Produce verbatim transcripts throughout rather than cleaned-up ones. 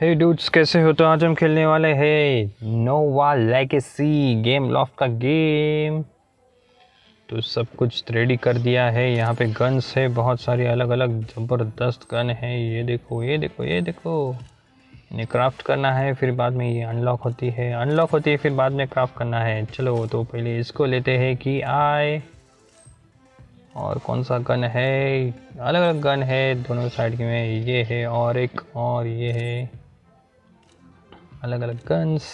हे dudes, कैसे हो? तो आज हम खेलने वाले हैं नोवा लेगेसी गेम लॉफ्ट का गेम। तो सब कुछ रेडी कर दिया है। यहाँ पे गन्स है, बहुत सारी अलग अलग ज़बरदस्त गन है। ये देखो ये देखो ये देखो। इन्हें क्राफ्ट करना है, फिर बाद में ये अनलॉक होती है अनलॉक होती है फिर बाद में क्राफ्ट करना है। चलो तो पहले इसको लेते हैं कि आए। और कौन सा गन है? अलग अलग गन है दोनों साइड में। ये है और एक और ये है, अलग अलग गन्स।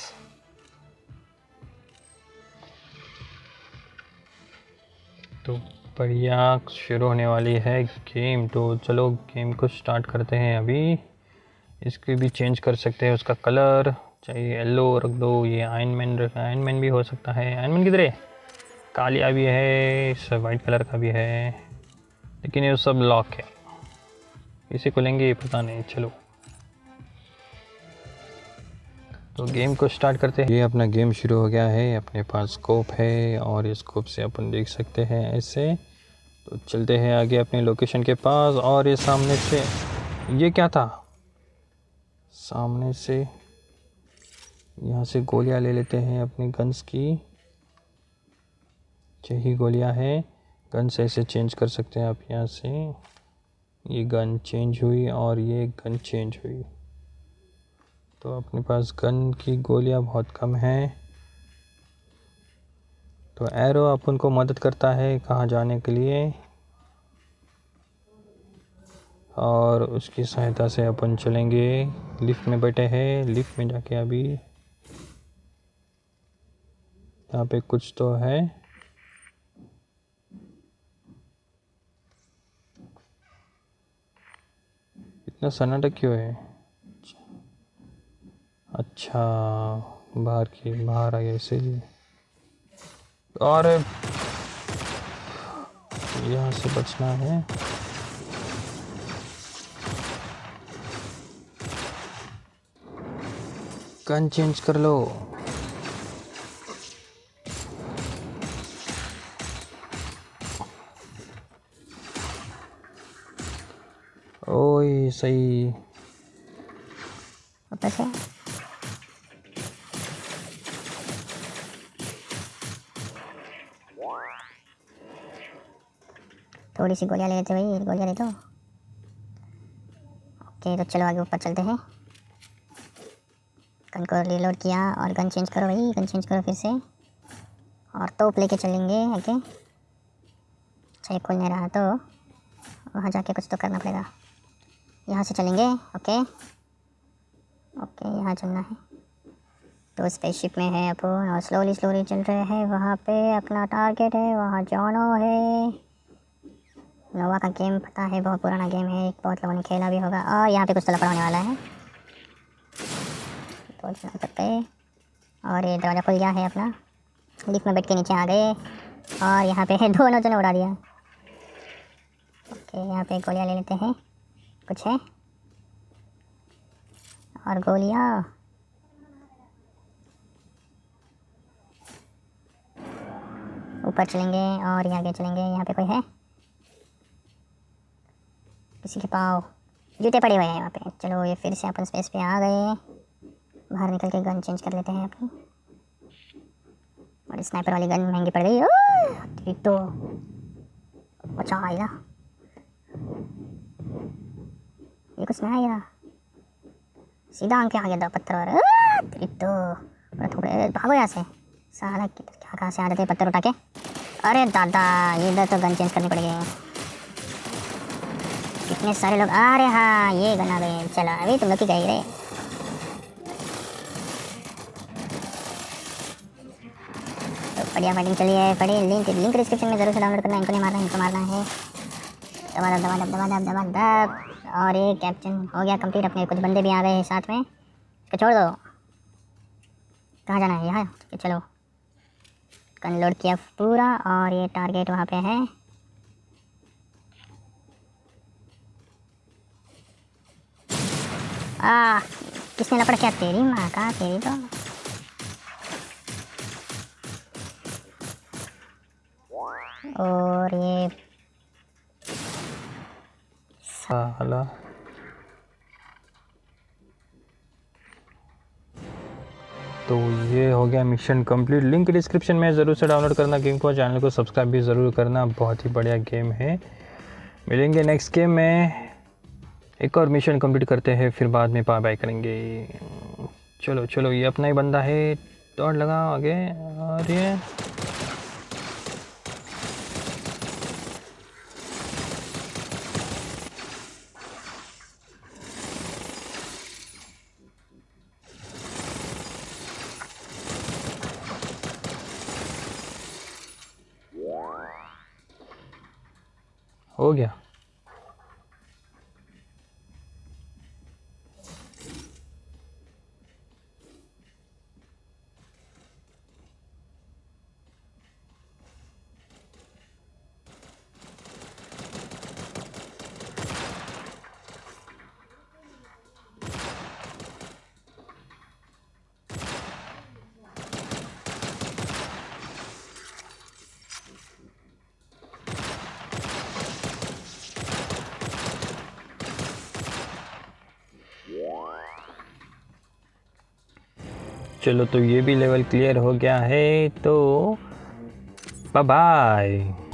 तो बढ़िया शुरू होने वाली है गेम। तो चलो गेम को स्टार्ट करते हैं। अभी इसकी भी चेंज कर सकते हैं, उसका कलर चाहिए येलो रख दो। ये आयरन मैन आयरन मैन भी हो सकता है। आयरन मैन किधर है? कालिया भी है, सब वाइट कलर का भी है, लेकिन ये सब लॉक है। इसी को लेंगे पता नहीं। चलो तो गेम को स्टार्ट करते हैं। ये अपना गेम शुरू हो गया है। अपने पास स्कोप है और इस स्कोप से अपन देख सकते हैं ऐसे। तो चलते हैं आगे अपने लोकेशन के पास। और ये सामने से, ये क्या था? सामने से यहाँ से गोलियाँ ले लेते हैं अपनी गन्स की। यही गोलियाँ हैं। गन्स ऐसे चेंज कर सकते हैं आप यहाँ से। ये गन चेंज हुई और ये गन चेंज हुई। तो अपने पास गन की गोलियाँ बहुत कम हैं। तो एरो अपन को मदद करता है कहाँ जाने के लिए, और उसकी सहायता से अपन चलेंगे। लिफ्ट में बैठे हैं, लिफ्ट में जाके अभी यहाँ पे कुछ तो है। इतना सन्नाटा क्यों है? अच्छा, बाहर की बाहर आ गया इसीलिए। और यहाँ से बचना है। गन चेंज कर लो। ओए सही। ऊपर से थोड़ी सी गोलियां ले लेते भाई, गोलियां ले दो। ओके तो चलो आगे ऊपर चलते हैं। गन को रिलोड किया और गन चेंज करो भाई, गन चेंज करो फिर से। और तोप लेके चलेंगे आगे। अच्छा ये खुल नहीं रहा तो वहाँ जाके कुछ तो करना पड़ेगा। यहाँ से चलेंगे। ओके ओके यहाँ चलना है। तो स्पेसशिप में है अपन और स्लोली स्लोली चल रहे हैं। वहाँ पे अपना टारगेट है, वहाँ जाना है। नोवा का गेम पता है, बहुत पुराना गेम है, बहुत लोगों ने खेला भी होगा। और यहाँ पे कुछ तो लफड़ा होने वाला है। तो सकते और ये दरवाज़ा खुल गया है अपना। लिफ्ट में बैठ के नीचे आ गए और यहाँ पे है दोनों जने उड़ा दिया। ओके यहाँ पे गोलियाँ ले लेते हैं, कुछ है और गोलियाँ। ऊपर चलेंगे और ये आगे चलेंगे। यहाँ पे कोई है? किसी के पाँव जूते पड़े हुए हैं यहाँ पे। चलो ये फिर से अपन स्पेस पे आ गए। बाहर निकल के गन चेंज कर लेते हैं अपनी। और स्नाइपर वाली गन महंगी पड़ गई। तो अच्छा आएगा, ये कुछ नहीं आया, सीधा आंख के आ गया दो पत्थर। और तो थोड़े भागो यहाँ से। साला क्या कहाँ से आ जाते पत्थर उठा के। अरे दादा इधर तो गन चेंज करनी पड़ेगी। कितने सारे लोग। अरे हाँ ये गन आ गए। चलो अभी तुम लोग की गई रे। तो बढ़िया फाइटिंग चली है। पढ़िए, लिंक लिंक डिस्क्रिप्शन में जरूर से डाउनलोड करना है। इनको नहीं मारना है, इनको मारना है। दबा दब दबा दब दबा दब दबा दब। और ये कैप्चन हो गया कंप्लीट। अपने कुछ बंदे भी आ गए हैं साथ में। इसको छोड़ दो। कहाँ जाना है? यहाँ। चलो गन लोड किया पूरा और ये टारगेट वहाँ पे है। आ किसने लपड़ किया? तेरी माँ का, तेरी तो। और ये साला तो ये हो गया मिशन कंप्लीट। लिंक डिस्क्रिप्शन में ज़रूर से डाउनलोड करना गेम को, चैनल को सब्सक्राइब भी ज़रूर करना, बहुत ही बढ़िया गेम है। मिलेंगे नेक्स्ट गेम में, एक और मिशन कंप्लीट करते हैं, फिर बाद में बाय बाय करेंगे। चलो चलो, ये अपना ही बंदा है, दौड़ लगा आगे। और ये हो गया। चलो, तो ये भी लेवल क्लियर हो गया है, तो बाय बाय।